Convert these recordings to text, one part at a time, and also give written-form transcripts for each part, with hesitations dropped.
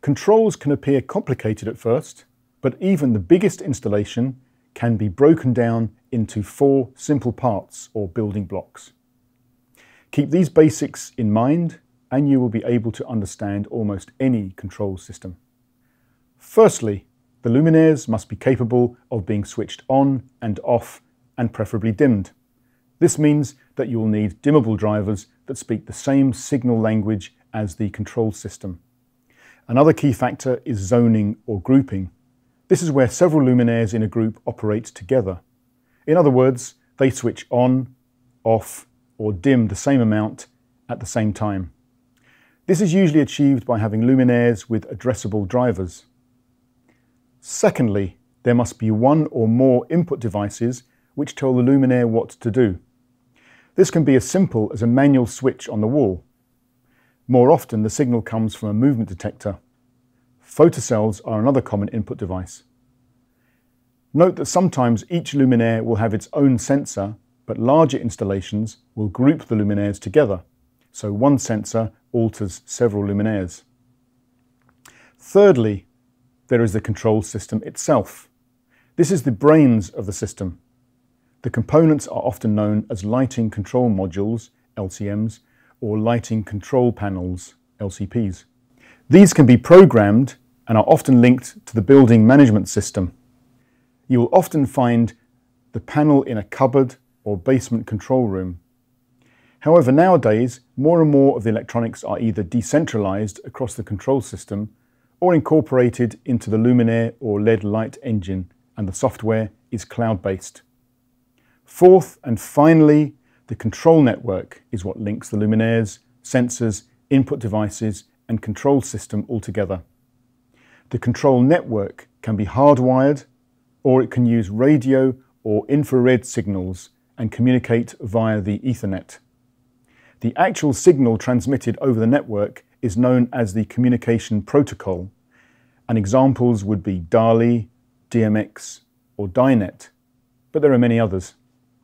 Controls can appear complicated at first, but even the biggest installation can be broken down into 4 simple parts or building blocks. Keep these basics in mind and you will be able to understand almost any control system. Firstly, the luminaires must be capable of being switched on and off and preferably dimmed. This means that you will need dimmable drivers that speak the same signal language as the control system. Another key factor is zoning or grouping. This is where several luminaires in a group operate together. In other words, they switch on, off, or dim the same amount at the same time. This is usually achieved by having luminaires with addressable drivers. Secondly, there must be one or more input devices which tell the luminaire what to do. This can be as simple as a manual switch on the wall. More often, the signal comes from a movement detector. Photocells are another common input device. Note that sometimes each luminaire will have its own sensor, but larger installations will group the luminaires together, so one sensor alters several luminaires. Thirdly, there is the control system itself. This is the brains of the system. The components are often known as lighting control modules, LCMs, or lighting control panels, LCPs. These can be programmed and are often linked to the building management system. You will often find the panel in a cupboard or basement control room. However, nowadays, more and more of the electronics are either decentralized across the control system or incorporated into the luminaire or LED light engine, and the software is cloud-based. Fourth and finally, the control network is what links the luminaires, sensors, input devices, and control system all together. The control network can be hardwired, or it can use radio or infrared signals and communicate via the Ethernet. The actual signal transmitted over the network is known as the communication protocol, and examples would be DALI, DMX, or DINET, but there are many others.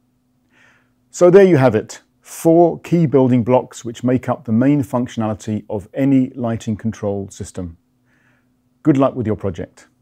So there you have it, 4 key building blocks which make up the main functionality of any lighting control system. Good luck with your project.